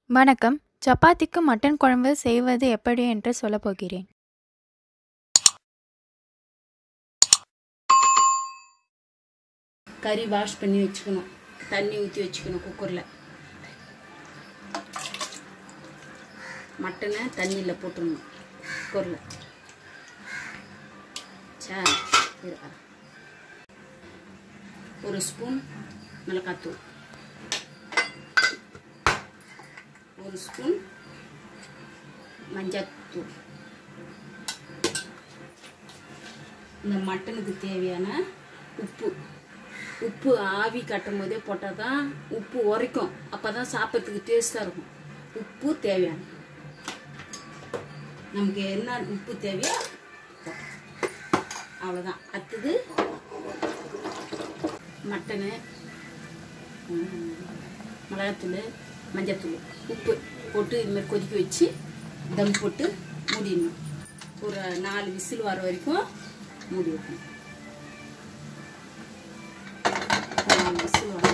வணக்கம். சப்பாத்திக்கு மட்டன் குழம்பு செய்வது எப்படி என்று சொல்லப் போகிறேன். கறி வாஷ் பண்ணி வச்சுக்கணும். தண்ணி ஊற்றி வச்சுக்கணும் குக்கரில். மட்டனை தண்ணியில் போட்டுடணும் குக்கரில். ஒரு ஸ்பூன் மிளகாத்தூள், ஒரு ஸ்பூன் மஞ்சத்தூள். இந்த மட்டனுக்கு தேவையான உப்பு ஆவி கட்டும் போதே போட்டால் தான் உப்பு உரைக்கும். அப்போ தான் சாப்பிட்றதுக்கு டேஸ்ட்டாக இருக்கும். உப்பு தேவையான நமக்கு என்ன உப்பு தேவையோ அவ்வளோதான். அடுத்தது மட்டனு, மிளகாத்தூள், மஞ்சத்தூள், உப்பு போட்டு இதுமாதிரி கொதிக்க வச்சு தம் போட்டு மூடிடணும். ஒரு 4 விசில் வர வரைக்கும் மூடி வைக்கணும். 4 விசில் வர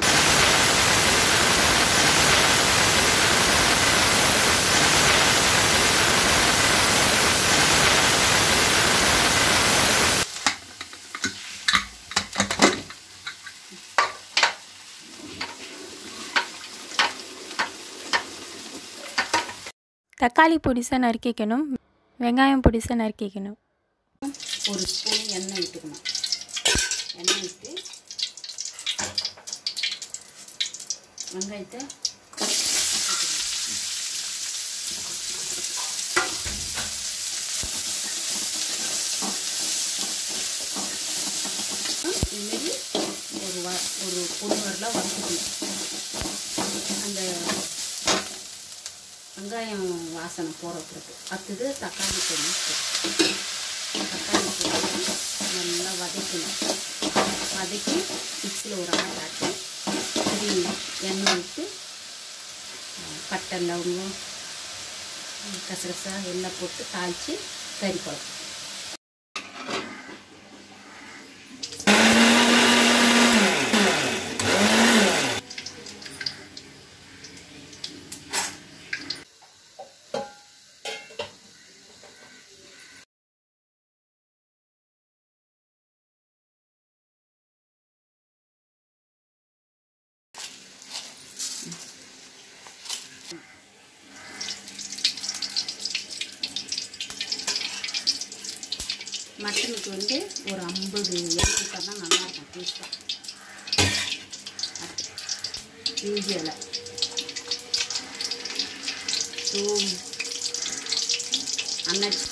தக்காளி பொடிசா நறுக்கிக்கணும். வெங்காயம் பொடிசா நறுக்கிக்கணும். ஒரு ஸ்பூன் எண்ணெய் விட்டுக்கணும். எண்ணெய் விட்டு வெங்காயத்தை இதுமாரி ஒரு பொண்ணு வரலாம் வதக்கணும். அந்த வெங்காயம் வாசனை போகிறதுக்கு. அடுத்தது தக்காளி போட்டு நல்லா வதக்கணும். வதக்கி மிக்ஸியில் ஒரு ஆள் ஆட்டி எண்ணெய் விட்டு பட்டை, லவங்கம், கசகசா எல்லாம் போட்டு தாளித்து கறி குழம்பு. மட்டனுக்கு வந்து ஒரு 50 எண்ணெய் விட்டால் தான் நல்லாயிருக்கும் டேஸ்ட்டாக. இஞ்சி இலை, சோம்பு, அன்னாச்சி,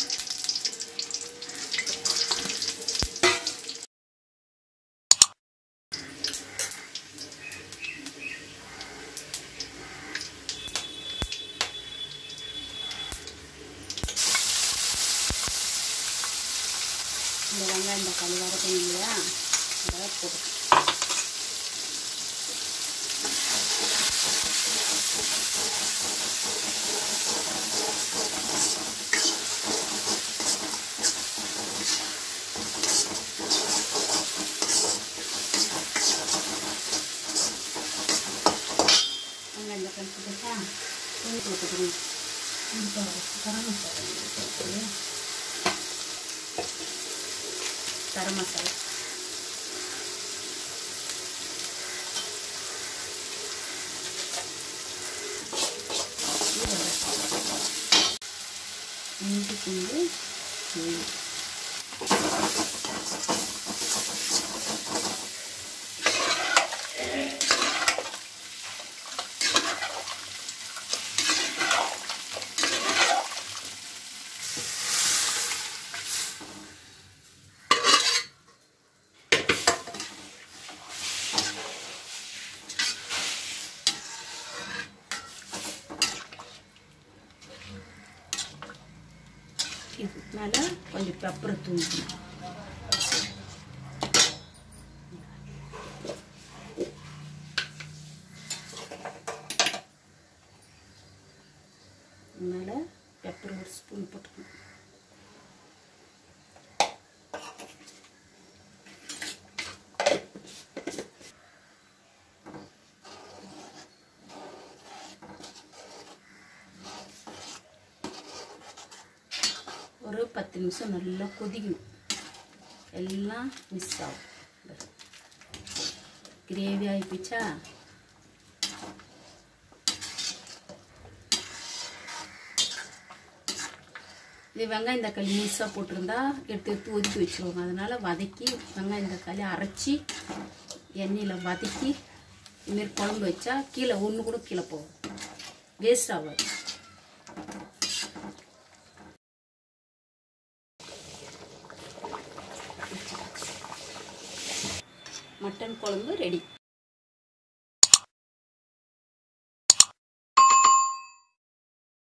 இந்த வெங்காயம் தக்காளி வதக்கணும் இல்லையா, அதை போட்டு வெங்காயம் தக்காளி போட்டுட்டா கொஞ்சம் போட்டுக்கணும். கரம் மசாலா, இஞ்சி பூண்டு, இது மேலே கொஞ்சம் பெப்பரை தூக்கணும். மேலே பெப்பர் ஒரு ஸ்பூன் போட்டுக்கணும். ஒரு 10 நிமிஷம் நல்லா கொதிக்கணும். எல்லாம் மிக்ஸ் ஆகும். கிரேவி ஆகிப்போச்சா? இது வெங்காயம் தக்காளி மிக்ஸாக போட்டிருந்தா எடுத்து ஒதுக்கி வச்சுருவாங்க. அதனால் வதக்கி வெங்காயம் தக்காளி அரைச்சி எண்ணெயில் வதக்கி இதுமாரி குழம்பு வச்சா கீழே ஒன்று கூட கீழே போகும், வேஸ்ட் ஆகாது. மட்டன் குழம்பு ரெடி.